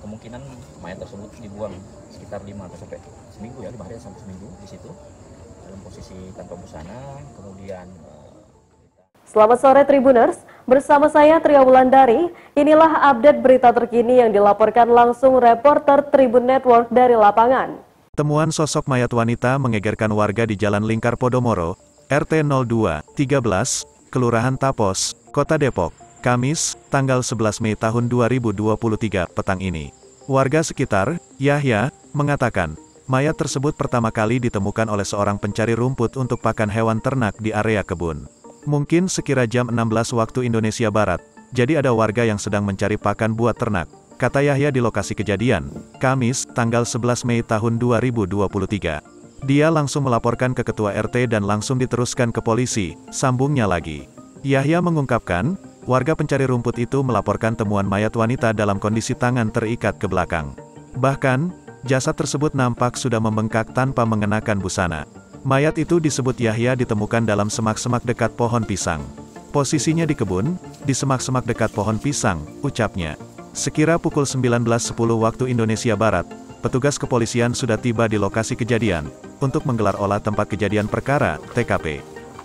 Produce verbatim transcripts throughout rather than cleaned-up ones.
kemungkinan mayat tersebut dibuang sekitar lima atau sampai seminggu ya, lima hari sampai seminggu di situ dalam posisi tanpa busana. Kemudian Selamat sore Tribuners, bersama saya Tria Wulandari. Inilah update berita terkini yang dilaporkan langsung reporter Tribun Network dari lapangan. Temuan sosok mayat wanita mengegerkan warga di Jalan Lingkar Podomoro, R T nol dua tiga belas, Kelurahan Tapos, Kota Depok, Kamis, tanggal sebelas Mei tahun dua ribu dua puluh tiga petang ini. Warga sekitar, Yahya, mengatakan, mayat tersebut pertama kali ditemukan oleh seorang pencari rumput untuk pakan hewan ternak di area kebun. Mungkin sekira jam enam belas waktu Indonesia Barat, jadi ada warga yang sedang mencari pakan buat ternak, kata Yahya di lokasi kejadian, Kamis, tanggal sebelas Mei tahun dua ribu dua puluh tiga. Dia langsung melaporkan ke ketua R T dan langsung diteruskan ke polisi, sambungnya lagi. Yahya mengungkapkan, warga pencari rumput itu melaporkan temuan mayat wanita dalam kondisi tangan terikat ke belakang. Bahkan, jasad tersebut nampak sudah membengkak tanpa mengenakan busana. Mayat itu disebut Yahya ditemukan dalam semak-semak dekat pohon pisang. Posisinya di kebun, di semak-semak dekat pohon pisang, ucapnya. Sekira pukul sembilan belas sepuluh waktu Indonesia Barat, petugas kepolisian sudah tiba di lokasi kejadian, untuk menggelar olah tempat kejadian perkara, T K P.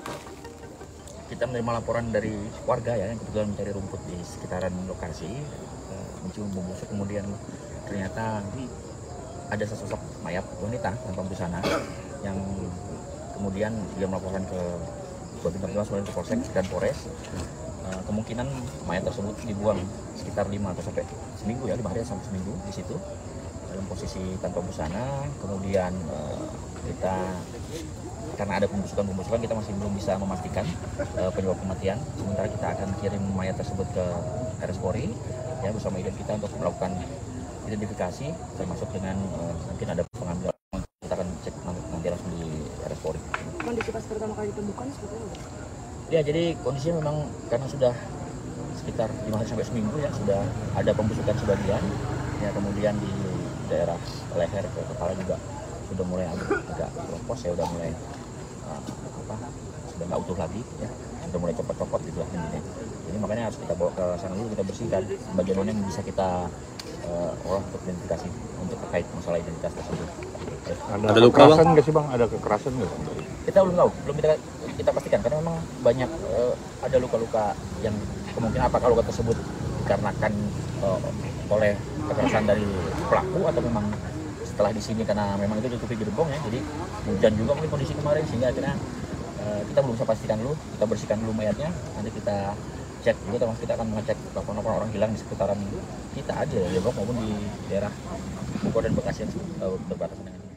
Kita menerima laporan dari warga ya, yang kebetulan mencari rumput di sekitaran lokasi, mencium bau busuk, kemudian ternyata ada sesosok mayat wanita tanpa busana, yang kemudian dia melaporkan ke Babin Kamtipmas ke Polsek dan Polres. Uh, kemungkinan mayat tersebut dibuang sekitar lima atau sampai seminggu ya, lima hari sampai seminggu di situ dalam posisi tanpa busana. Kemudian uh, kita karena ada pembusukan-pembusukan kita masih belum bisa memastikan uh, penyebab kematian. Sementara kita akan kirim mayat tersebut ke R S Polri ya bersama identitas kita untuk melakukan identifikasi, termasuk dengan uh, mungkin ada pengambilan. Kita akan cek nanti, nanti langsung di R S Polri. Kondisi pas pertama kali ditemukan seperti apa? Ya, jadi kondisinya memang karena sudah sekitar lima hari sampai seminggu ya, sudah ada pembusukan sebagian ya, kemudian di daerah leher ke kepala juga sudah mulai agak, agak keropos ya, udah mulai uh, apa sudah nggak utuh lagi ya, sudah mulai copot-copot gitu lah intinya. Jadi makanya harus kita bawa ke sana dulu, kita bersihkan bagian mana yang bisa kita uh, olah untuk identifikasi untuk terkait masalah identitas tersebut. Ada, ada luka kekerasan nggak sih bang? Ada kekerasan nggak? Kita belum tahu, belum kita kita pastikan karena memang banyak uh, ada luka-luka yang kemungkinan apakah luka tersebut dikarenakan uh, oleh kekerasan dari pelaku atau memang setelah di sini karena memang itu ditutupi gerbong ya, jadi hujan juga mungkin kondisi kemarin sehingga akhirnya uh, kita belum bisa pastikan dulu, kita bersihkan dulu mayatnya, nanti kita cek juga, termasuk kita akan mengecek laporan-laporan orang hilang di sekitaran kita aja ya, Depok maupun di daerah Bogor dan Bekasi yang uh, berbatasan dengan